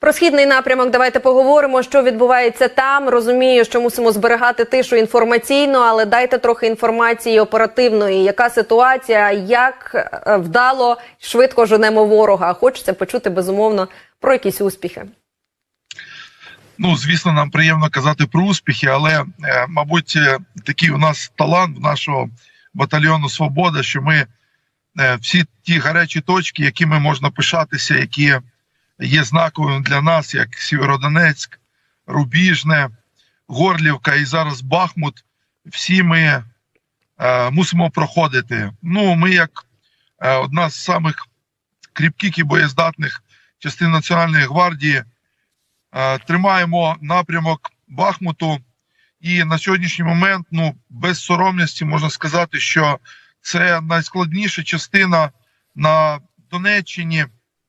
Про східний напрямок давайте поговоримо, що відбувається там. Розумію, що мусимо зберігати тишу інформаційно, але дайте трохи інформації оперативної. Яка ситуація, як вдало, швидко женемо ворога? Хочеться почути, безумовно, про якісь успіхи. Ну, звісно, нам приємно казати про успіхи, але, мабуть, такий у нас талант в нашого батальйону «Свобода», що ми всі ті гарячі точки, якими можна пишатися, які є знаковими для нас, як Сєвєродонецьк, Рубіжне, Горлівка і зараз Бахмут, всі ми мусимо проходити. Ну, ми як одна з самих кріпких і боєздатних частин Національної гвардії тримаємо напрямок Бахмуту. І на сьогоднішній момент, ну, без соромності можна сказати, що це найскладніша частина на Донеччині,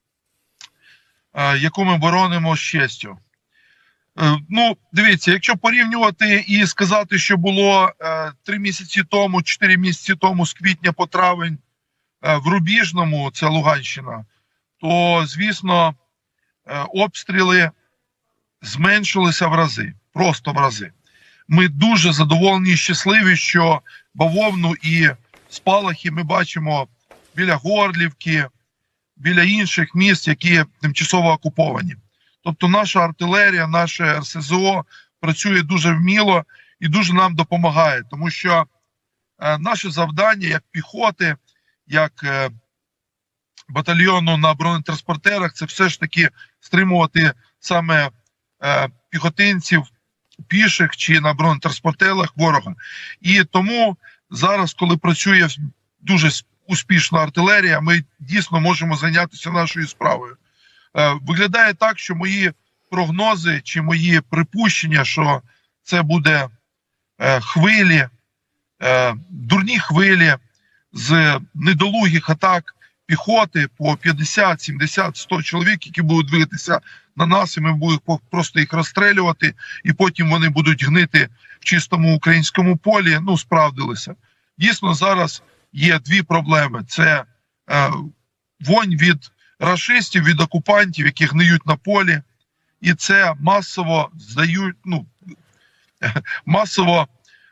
яку ми боронимо з честю. Ну, дивіться, якщо порівнювати і сказати, що було 3 місяці тому, 4 місяці тому, з квітня по травень в Рубіжному, це Луганщина, то, звісно, обстріли зменшилися в рази, просто в рази. Ми дуже задоволені і щасливі, що бавовну і спалахи ми бачимо біля Горлівки, біля інших міст, які тимчасово окуповані. Тобто наша артилерія, наше РСЗО працює дуже вміло і дуже нам допомагає, тому що наше завдання як піхоти, як батальйону на бронетранспортерах, це все ж таки стримувати саме піхотинців, піших чи на бронетранспортерах ворога. І тому зараз, коли працює дуже успішна артилерія, ми дійсно можемо зайнятися нашою справою. Виглядає так, що мої прогнози чи мої припущення, що це буде хвилі, дурні хвилі з недолугих атак піхоти по 50, 70, 100 чоловік, які будуть двигатися на нас, і ми будемо просто їх розстрілювати, і потім вони будуть гнити в чистому українському полі, ну, справдилися. Дійсно, зараз є 2 проблеми. Це вонь від рашистів, від окупантів, які гниють на полі, і це масово здають, ну, масово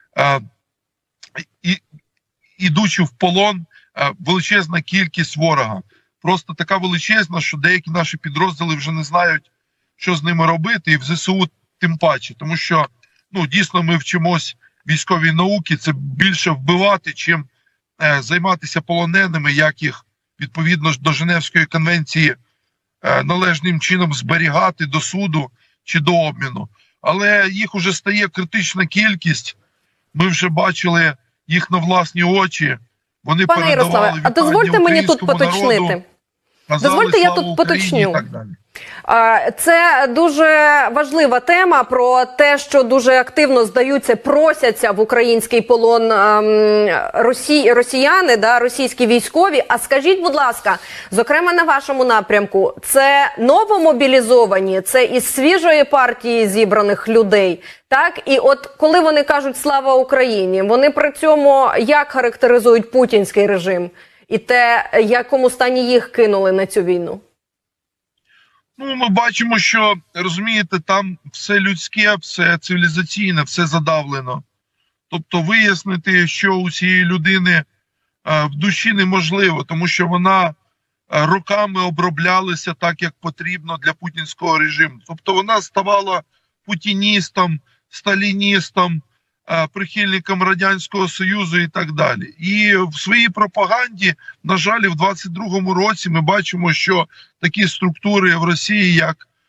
ідучи в полон, величезна кількість ворога. Просто така величезна, що деякі наші підрозділи вже не знають, що з ними робити, і в ЗСУ тим паче. Тому що, ну, дійсно ми вчимось військовій науці, це більше вбивати, чим займатися полоненими, як їх, відповідно до Женевської конвенції, належним чином зберігати до суду чи до обміну. Але їх уже стає критична кількість, ми вже бачили їх на власні очі. Вони Пане Ярославе, а дозвольте мені тут поточнити. Народу, дозвольте, я тут поточню. Це дуже важлива тема про те, що дуже активно здаються, просяться в український полон росіяни, да, російські військові. А скажіть, будь ласка, зокрема на вашому напрямку, це новомобілізовані, це із свіжої партії зібраних людей, так? І от коли вони кажуть «Слава Україні», вони при цьому як характеризують путінський режим і те, в якому стані їх кинули на цю війну? Ну, ми бачимо, що, розумієте, там все людське, все цивілізаційне, все задавлено. Тобто вияснити, що у цієї людини в душі неможливо, тому що вона роками оброблялася так, як потрібно для путінського режиму. Тобто вона ставала путіністом, сталіністом, прихильником Радянського Союзу і так далі. І в своїй пропаганді, на жаль, в 22-му році ми бачимо, що такі структури в Росії,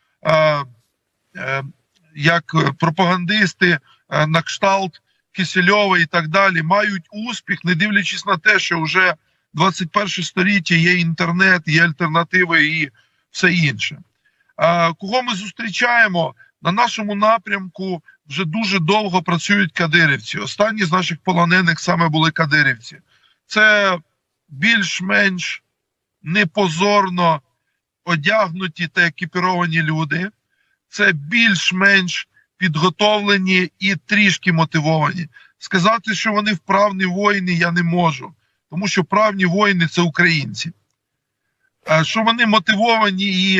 як пропагандисти на кшталт Кисельова і так далі, мають успіх, не дивлячись на те, що вже 21 століття є інтернет, є альтернативи і все інше. Кого ми зустрічаємо? На нашому напрямку вже дуже довго працюють кадирівці. Останні з наших полонених саме були кадирівці. Це більш-менш непозорно одягнуті та екіпіровані люди. Це більш-менш підготовлені і трішки мотивовані. Сказати, що вони вправні воїни, я не можу. Тому що вправні воїни – це українці. Що вони мотивовані і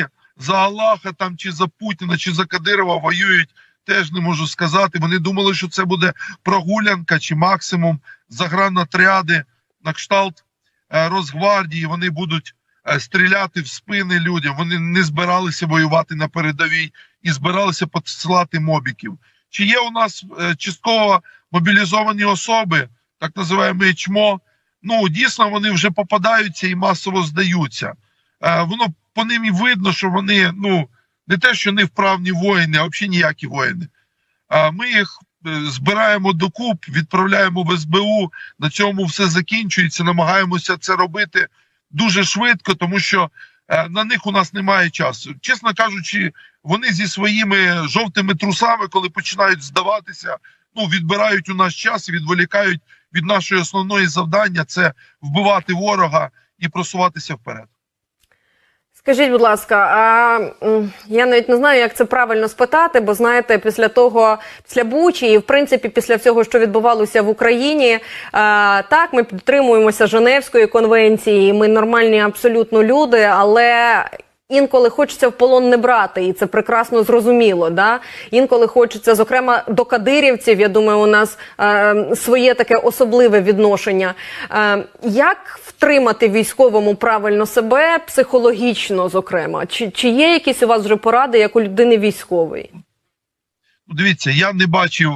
за Аллаха там, чи за Путіна, чи за Кадирова воюють, теж не можу сказати. Вони думали, що це буде прогулянка чи максимум загранотряди на кшталт Росгвардії. Вони будуть стріляти в спини людям. Вони не збиралися воювати на передовій і збиралися посилати мобіків. Чи є у нас частково мобілізовані особи, так називаємо ЧМО? Ну, дійсно, вони вже попадаються і масово здаються. Воно по ним і видно, що вони, ну, не те, що не вправні воїни, а взагалі ніякі воїни. Ми їх збираємо докуп, відправляємо в СБУ, на цьому все закінчується, намагаємося це робити дуже швидко, тому що на них у нас немає часу. Чесно кажучи, вони зі своїми жовтими трусами, коли починають здаватися, ну, відбирають у нас час і відволікають від нашої основної завдання – це вбивати ворога і просуватися вперед. Скажіть, будь ласка, я навіть не знаю, як це правильно спитати, бо, знаєте, після Бучі і, в принципі, після всього, що відбувалося в Україні, так, ми підтримуємося Женевської конвенції, ми нормальні абсолютно люди, але інколи хочеться в полон не брати, і це прекрасно зрозуміло, да? Інколи хочеться, зокрема, до кадирівців, я думаю, у нас своє таке особливе відношення. Як втримати військовому правильно себе, психологічно, зокрема? Чи є якісь у вас вже поради, як у людини військової? Дивіться, я не бачив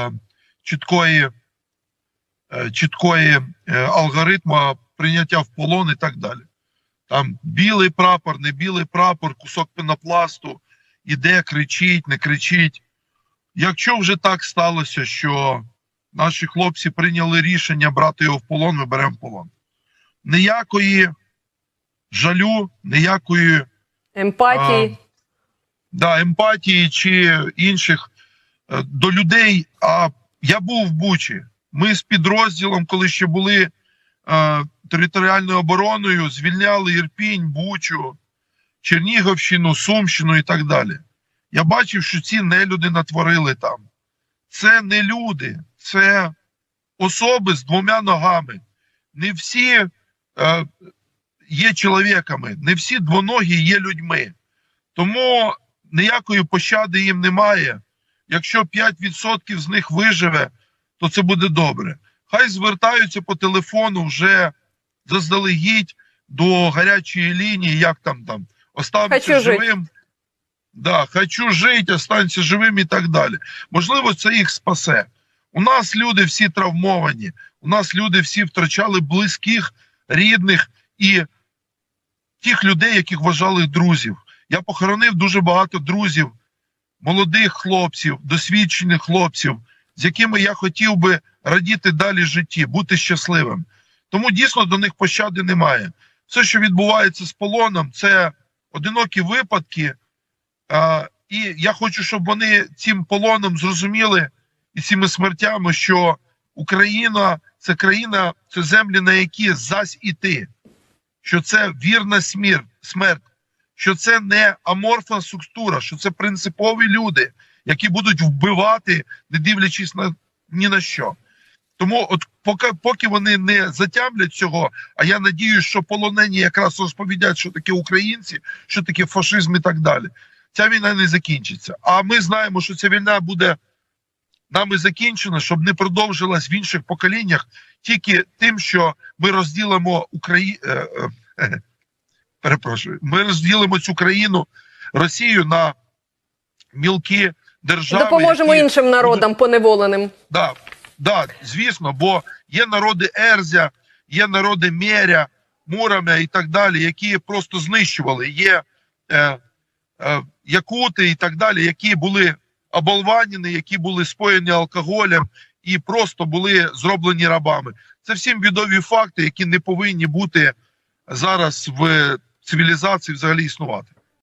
чіткої алгоритму прийняття в полон і так далі. Там білий прапор, не білий прапор, кусок пенопласту, іде, кричить, не кричить. Якщо вже так сталося, що наші хлопці прийняли рішення брати його в полон, ми беремо в полон. Ніякої жалю, ніякої емпатії. Емпатії чи інших до людей. А я був в Бучі. Ми з підрозділом, коли ще були територіальною обороною, звільняли Ірпінь, Бучу, Чернігівщину, Сумщину і так далі. Я бачив, що ці нелюди натворили там. Це не люди, це особи з двома ногами. Не всі є чоловіками, не всі двоногі є людьми. Тому ніякої пощади їм немає. Якщо 5% з них виживе, то це буде добре. Хай звертаються по телефону вже заздалегідь до гарячої лінії, як там, останься живим. Да, хочу жити, останься живим і так далі. Можливо, це їх спасе. У нас люди всі травмовані, у нас люди всі втрачали близьких, рідних і тих людей, яких вважали друзів. Я похоронив дуже багато друзів, молодих хлопців, досвідчених хлопців, з якими я хотів би радіти далі житті, бути щасливим. Тому дійсно до них пощади немає. Все, що відбувається з полоном, це одинокі випадки. І я хочу, щоб вони цим полоном зрозуміли і цими смертями, що Україна – це країна, це землі, на які зась іти. Що це вірна смерть, що це не аморфна структура, що це принципові люди, які будуть вбивати, не дивлячись ні на що. Тому от поки вони не затямлять цього, а я надіюсь, що полонені якраз розповідають, що таке українці, що таке фашизм і так далі, ця війна не закінчиться. А ми знаємо, що ця війна буде нами закінчена, щоб не продовжилась в інших поколіннях, тільки тим, що ми розділимо ми розділимо цю країну, Росію, на мілкі держави. Допоможемо іншим народам поневоленим. Да, звісно, бо є народи Ерзя, є народи Меря, Муромя і так далі, які просто знищували. Є якути і так далі, які були оболванені, які були споєні алкоголем і просто були зроблені рабами. Це всім відомі факти, які не повинні бути зараз в цивілізації взагалі існувати.